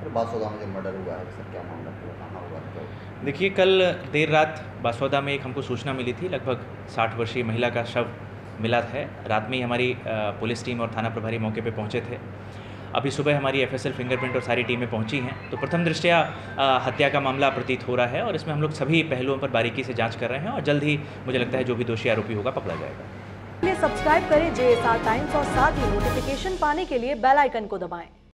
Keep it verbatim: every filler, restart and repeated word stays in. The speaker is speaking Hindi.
तो बासोदा में जो मर्डर हुआ है सर, क्या मामला पूरा कहाँ हुआ तो? देखिए, कल देर रात बासोदा में एक हमको सूचना मिली थी, लगभग साठ वर्षीय महिला का शव मिला है। रात में ही हमारी पुलिस टीम और थाना प्रभारी मौके पे पहुंचे थे। अभी सुबह हमारी एफएसएल फिंगरप्रिंट और सारी टीमें पहुंची हैं। तो प्रथम दृष्टया हत्या का मामला प्रतीत हो रहा है और इसमें हम लोग सभी पहलुओं पर बारीकी से जांच कर रहे हैं और जल्द ही मुझे लगता है जो भी दोषी आरोपी होगा पकड़ा जाएगा। सब्सक्राइब करें जे एस आर टाइम्स और साथ ही नोटिफिकेशन पाने के लिए बेल आइकन को दबाएं।